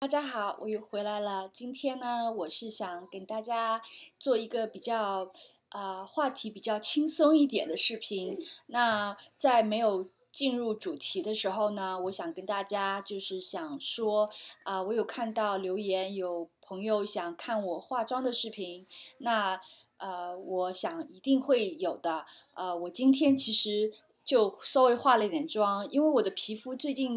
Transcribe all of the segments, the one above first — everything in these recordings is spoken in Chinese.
大家好，我又回来了。今天呢，我是想跟大家做一个比较话题比较轻松一点的视频。那在没有进入主题的时候呢，我想跟大家就是想说我有看到留言，有朋友想看我化妆的视频。那我想一定会有的。我今天其实就稍微化了一点妆，因为我的皮肤最近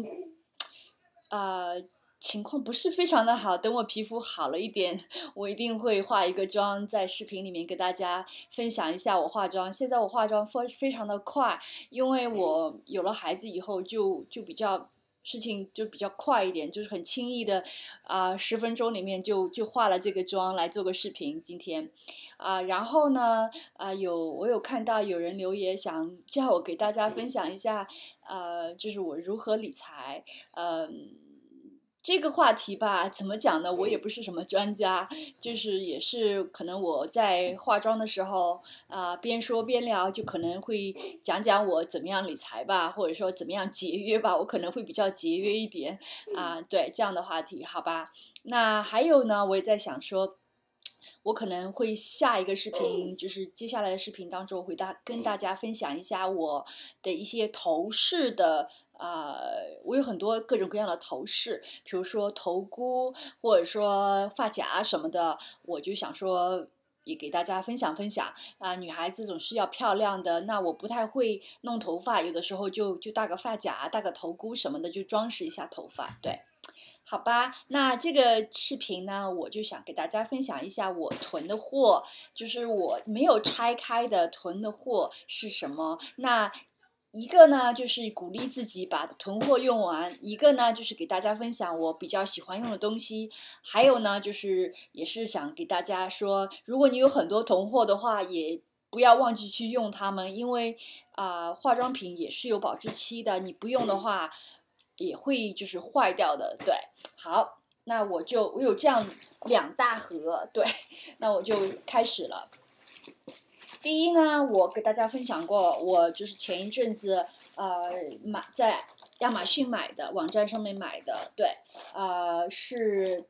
情况不是非常的好，等我皮肤好了一点，我一定会化一个妆，在视频里面给大家分享一下我化妆。现在我化妆非常的快，因为我有了孩子以后就比较事情就比较快一点，就是很轻易的10分钟里面就化了这个妆来做个视频。今天然后呢我有看到有人留言想叫我给大家分享一下就是我如何理财。这个话题吧，怎么讲呢？我也不是什么专家，就是也是可能我在化妆的时候边说边聊，就可能会讲讲我怎么样理财吧，或者说怎么样节约吧，我可能会比较节约一点对这样的话题，好吧？那还有呢，我也在想说。我可能会下一个视频，就是接下来的视频当中，会跟大家分享一下我的一些头饰的。我有很多各种各样的头饰，比如说头箍，或者说发夹什么的，我就想说也给大家分享分享女孩子总是要漂亮的，那我不太会弄头发，有的时候就戴个发夹、戴个头箍什么的，就装饰一下头发，对。好吧，那这个视频呢，我就想给大家分享一下我囤的货，就是我没有拆开的囤的货是什么。那一个呢，就是鼓励自己把囤货用完；一个呢，就是给大家分享我比较喜欢用的东西；还有呢，就是也是想给大家说，如果你有很多囤货的话，也不要忘记去用它们，因为化妆品也是有保质期的，你不用的话。也会就是坏掉的，对。好，那我有这样2大盒，对，那我就开始了。第一呢，我给大家分享过，我就是前一阵子在亚马逊买的，网站上面买的，对，是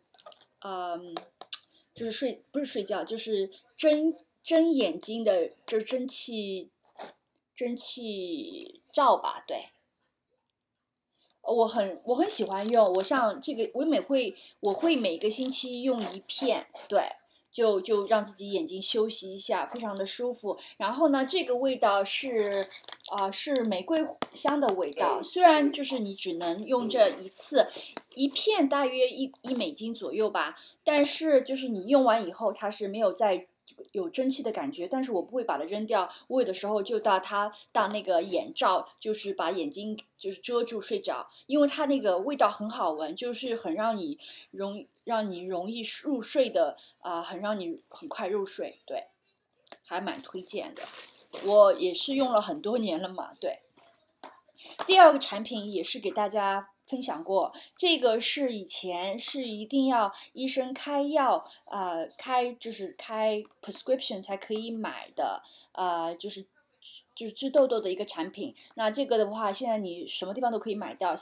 就是不是睡觉，就是睁眼睛的，就是蒸汽罩吧，对。我很喜欢用，我像这个我会每个星期用一片，对，就让自己眼睛休息一下，非常的舒服。然后呢，这个味道是玫瑰香的味道，虽然就是你只能用这一次，一片大约1美金左右吧，但是就是你用完以后，它是没有再有蒸汽的感觉，但是我不会把它扔掉，我有的时候就当那个眼罩，就是把眼睛就是遮住睡着，因为它那个味道很好闻，就是很让你容易入睡的很让你很快入睡，对，还蛮推荐的。我也是用了很多年了嘛，对。第二个产品也是给大家分享过，这个是以前是一定要医生开药，就是开 prescription 才可以买的，就是治痘痘的一个产品。那这个的话，现在你什么地方都可以买到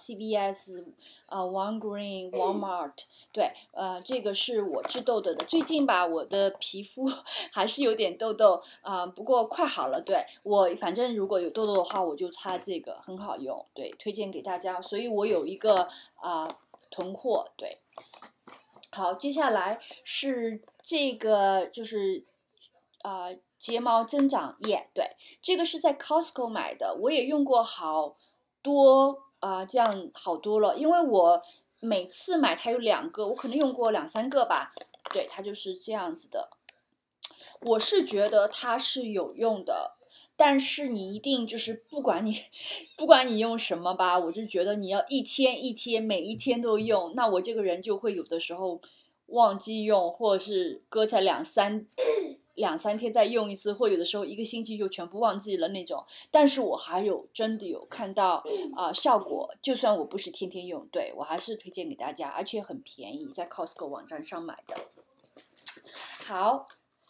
，CVS、Walgreen、Walmart，对，这个是我治痘痘的。最近吧，我的皮肤还是有点痘痘，不过快好了。对，我反正如果有痘痘的话，我就擦这个，很好用，对，推荐给大家。所以我有一个囤货，对。好，接下来是这个就是睫毛增长液，对，这个是在 Costco 买的，我也用过好多这样好多了，因为我每次买它有2个，我可能用过2、3个吧，对，它就是这样子的。我是觉得它是有用的，但是你一定就是不管你用什么吧，我就觉得你要一天一天每一天都用，那我这个人就会有的时候忘记用，或者是搁在两三天再用一次，或有的时候1个星期就全部忘记了那种。但是我还有真的有看到效果，就算我不是天天用，对，我还是推荐给大家，而且很便宜，在 Costco 网站上买的。好，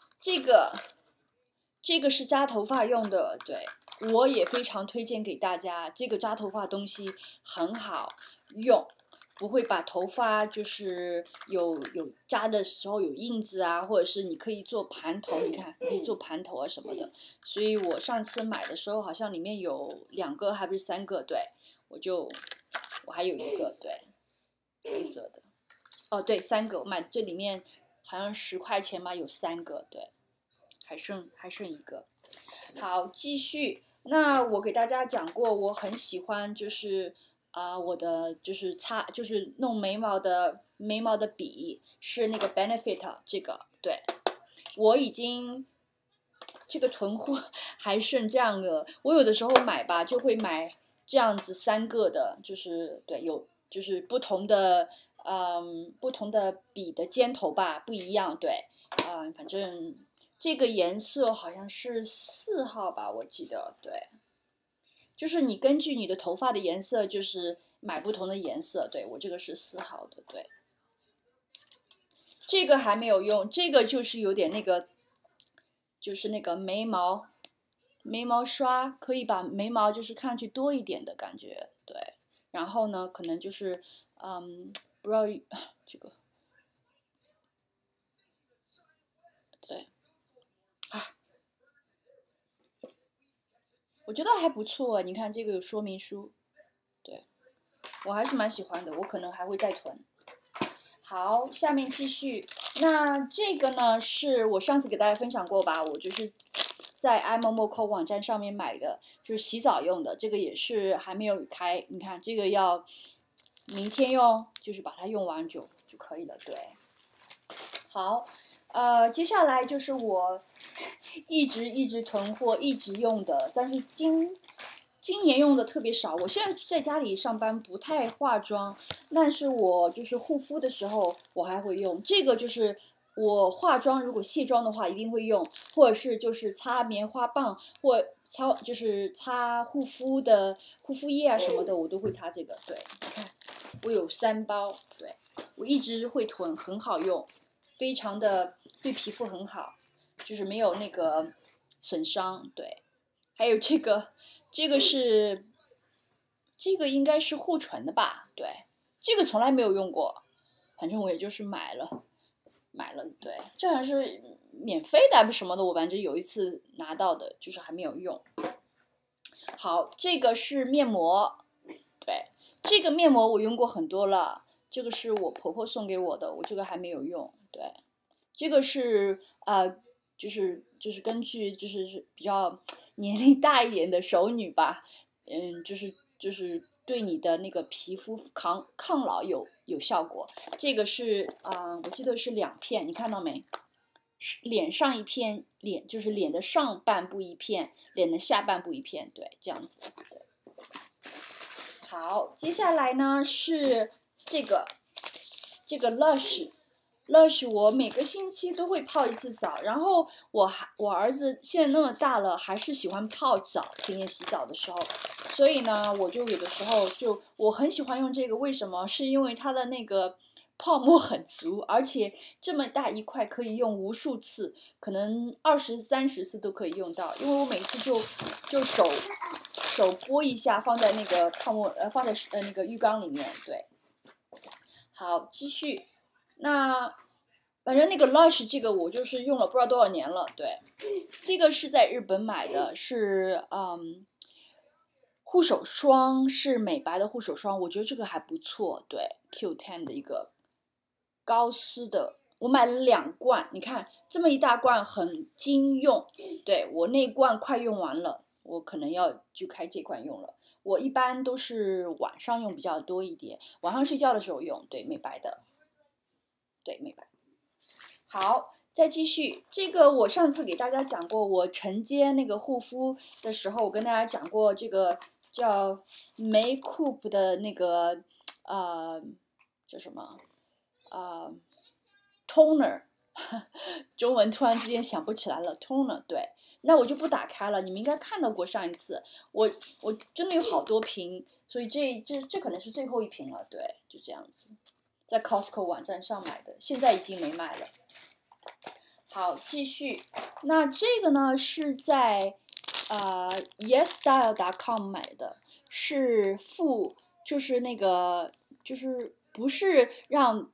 这个是扎头发用的，对，我也非常推荐给大家。这个扎头发东西很好用， 不会把头发就是有扎的时候有印子啊，或者是你可以做盘头，你看你可以做盘头啊什么的。所以我上次买的时候好像里面有2个还不是3个，对，我还有1个，对，黑色的。哦，对，3个，我买这里面好像10块钱吧，有3个，对，还剩1个。好，继续。那我给大家讲过，我很喜欢就是我的就是弄眉毛的笔是那个 Benefit 这个，对，我已经这个囤货还剩这样的，我有的时候买吧就会买这样子3个的，就是对有就是不同的笔的尖头吧不一样，对，反正。这个颜色好像是4号吧，我记得，对，就是你根据你的头发的颜色，就是买不同的颜色。对，我这个是4号的，对，这个还没有用，这个就是有点那个，就是那个眉毛刷，可以把眉毛就是看上去多一点的感觉，对，然后呢，可能就是不知道这个，对。我觉得还不错，你看这个有说明书，对，我还是蛮喜欢的，我可能还会再囤。好，下面继续。那这个呢，是我上次给大家分享过吧？我就是在 iMomoCo 网站上面买的，就是洗澡用的。这个也是还没有开，你看这个要明天用，就是把它用完就可以了。对，好，接下来就是我一直囤货，一直用的，但是今年用的特别少。我现在在家里上班，不太化妆，但是我就是护肤的时候我还会用这个，就是我化妆如果卸妆的话一定会用，或者是就是擦棉花棒或擦护肤液啊什么的，我都会擦这个。对，你看我有3包，对，我一直会囤，很好用，非常的对皮肤很好，就是没有那个损伤。对，还有这个这个应该是护唇的吧？对，这个从来没有用过，反正我也就是买了，对，这好像是免费的还是什么的，我反正有一次拿到的，就是还没有用。好，这个是面膜，对，这个面膜我用过很多了，这个是我婆婆送给我的，我这个还没有用。对，这个是就是根据就是比较年龄大一点的熟女吧，就是对你的那个皮肤抗老有效果。这个是我记得是2片，你看到没？脸上一片，就是脸的上半部一片，脸的下半部一片，对，这样子。对，好，接下来呢是这个Lush，我每个星期都会泡1次澡，然后我儿子现在那么大了，还是喜欢泡澡，天天洗澡的时候，所以呢，我就有的时候我很喜欢用这个，为什么？是因为它的那个泡沫很足，而且这么大一块可以用无数次，可能20、30次都可以用到，因为我每次就手拨一下，放在那个放在那个浴缸里面，对。好，继续。那反正那个 Lush 这个我就是用了不知道多少年了，对，这个是在日本买的，是护手霜，是美白的护手霜，我觉得这个还不错，对 Q10 的一个高丝的，我买了2罐，你看这么一大罐很经用，对，我那罐快用完了，我可能要就开这罐用了。我一般都是晚上用比较多一点，晚上睡觉的时候用，对，美白的，对，美白。好，再继续，这个我上次给大家讲过，我承接那个护肤的时候，我跟大家讲过这个叫 Makeup 的那个叫什么toner， 中文突然之间想不起来了 toner， 对，那我就不打开了，你们应该看到过上一次，我真的有好多瓶，所以这可能是最后一瓶了，对，就这样子，在 Costco 网站上买的，现在已经没卖了。好，继续。那这个呢是在YesStyle.com 买的，是就是那个就是不是让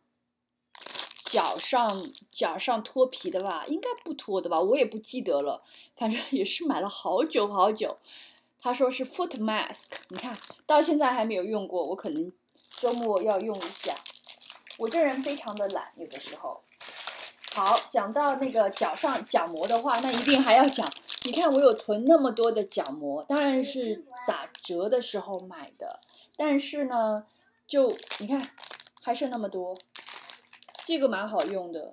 脚上脱皮的吧？应该不脱的吧？我也不记得了，反正也是买了好久好久。他说是 foot mask， 你看到现在还没有用过，我可能周末要用一下。我这人非常的懒，有的时候。好，讲到那个脚上角膜的话，那一定还要讲。你看我有囤那么多的角膜，当然是打折的时候买的，但是呢，就你看还剩那么多，这个蛮好用的。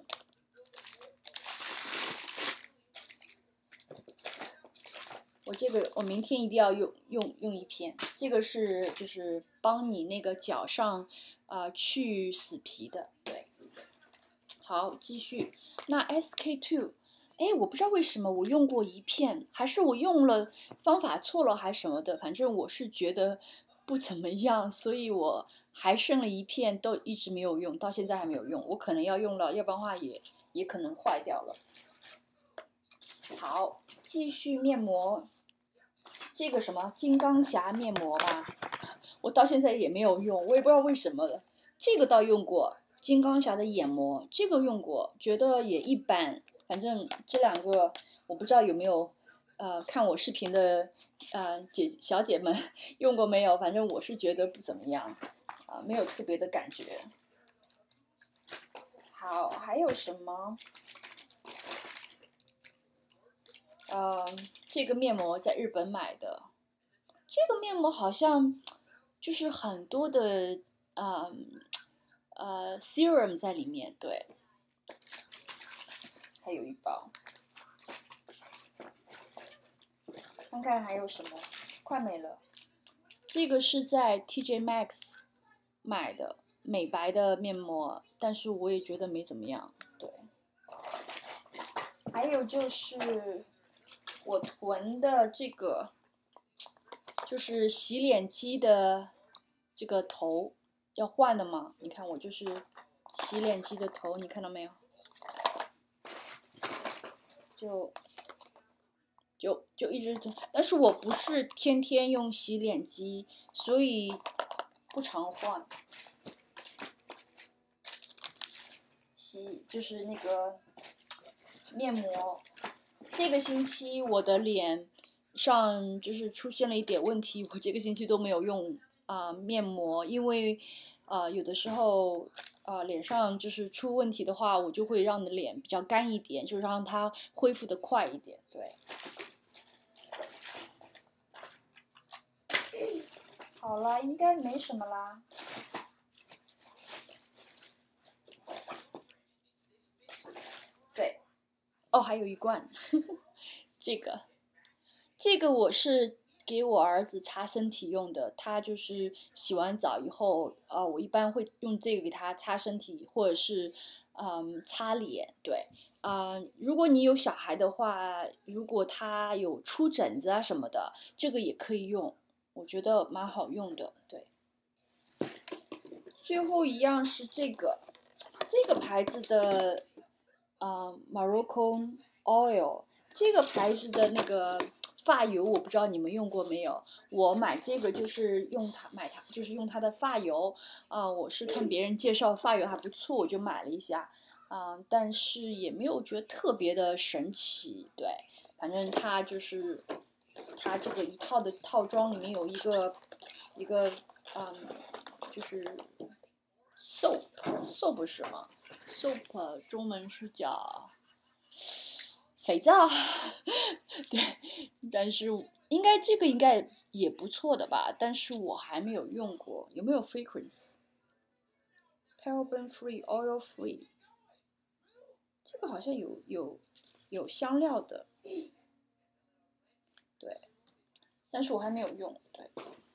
我明天一定要用一片，这个是就是帮你那个脚上去死皮的，对。好，继续。那 SK-II， 哎，我不知道为什么我用过一片，还是我用了方法错了，还什么的，反正我是觉得不怎么样，所以我还剩了一片，都一直没有用，到现在还没有用。我可能要用了，要不然的话也可能坏掉了。好，继续面膜。这个什么金刚侠面膜吧，我到现在也没有用，我也不知道为什么了。这个倒用过，金刚侠的眼膜，这个用过，觉得也一般。反正这两个我不知道有没有，看我视频的小姐们用过没有？反正我是觉得不怎么样，没有特别的感觉。好，还有什么？这个面膜在日本买的，这个面膜好像就是很多的serum 在里面，对。还有一包，看看还有什么，快没了。这个是在 TJ Maxx 买的美白的面膜，但是我也觉得没怎么样，对。还有就是我囤的这个，就是洗脸机的这个头要换的嘛，你看我就是洗脸机的头，你看到没有？就一直，但是我不是天天用洗脸机，所以不常换。就是那个面膜，这个星期我的脸上就是出现了一点问题，我这个星期都没有用面膜，因为有的时候脸上就是出问题的话，我就会让你的脸比较干一点，就让它恢复的快一点，对。好了，应该没什么啦。对，哦，还有一罐，这个我是给我儿子擦身体用的，他就是洗完澡以后，我一般会用这个给他擦身体，或者是擦脸，对。如果你有小孩的话，如果他有出疹子啊什么的，这个也可以用，我觉得蛮好用的，对。最后一样是这个牌子的Morocco Oil， 这个牌子的那个发油我不知道你们用过没有，我买这个就是用它的发油，我是看别人介绍发油还不错，我就买了一下，但是也没有觉得特别的神奇，对。反正它就是它这个一套的套装里面有一个就是 soap 是什么 ？soap 中文是叫肥皂，对。但是应该这个应该也不错的吧，但是我还没有用过，有没有 fragrance？paraben free, oil free， 这个好像有香料的，对，但是我还没有用，对。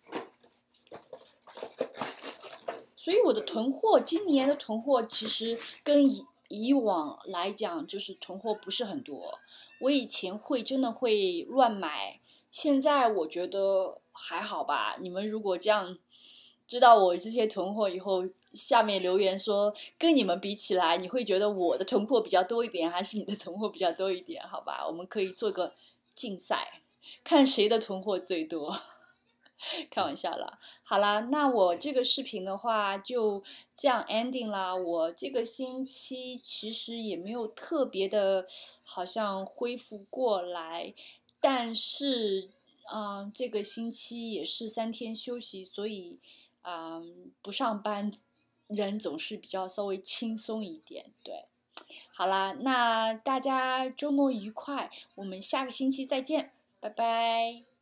所以我的囤货，今年的囤货其实跟以往来讲，就是囤货不是很多。我以前真的会乱买，现在我觉得还好吧。你们如果这样知道我这些囤货以后，下面留言说跟你们比起来，你会觉得我的囤货比较多一点，还是你的囤货比较多一点？好吧，我们可以做个竞赛，看谁的囤货最多。 开玩笑啦。好啦，那我这个视频的话就这样 ending 啦。我这个星期其实也没有特别的，好像恢复过来，但是，这个星期也是3天休息，所以，不上班，人总是比较稍微轻松一点。对，好啦，那大家周末愉快，我们下个星期再见，拜拜。